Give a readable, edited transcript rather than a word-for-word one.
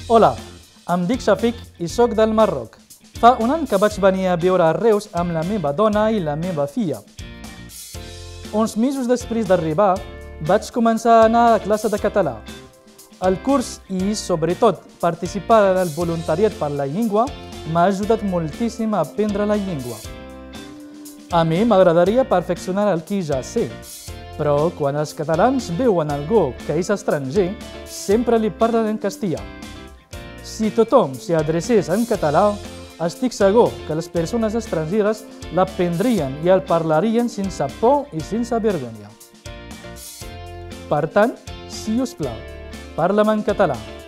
Hola, em dic Shafiq i sóc del Marroc. Fa un any que vaig venir a viure a Reus amb la meva dona i la meva filla. Uns mesos després d'arribar, vaig començar a anar a classe de català. El curs i, sobretot, participar en el voluntariat per la llengua m'ha ajudat moltíssim a aprendre la llengua. A mi m'agradaria perfeccionar el que ja sé, però quan els catalans veuen algú que és estranger, sempre li parlen en castellà. Si tothom s'hi adrecés en català, estic segur que les persones estrangeres l'aprendrien i el parlarien sense por i sense vergonya. Per tant, si us plau, parla'm en català.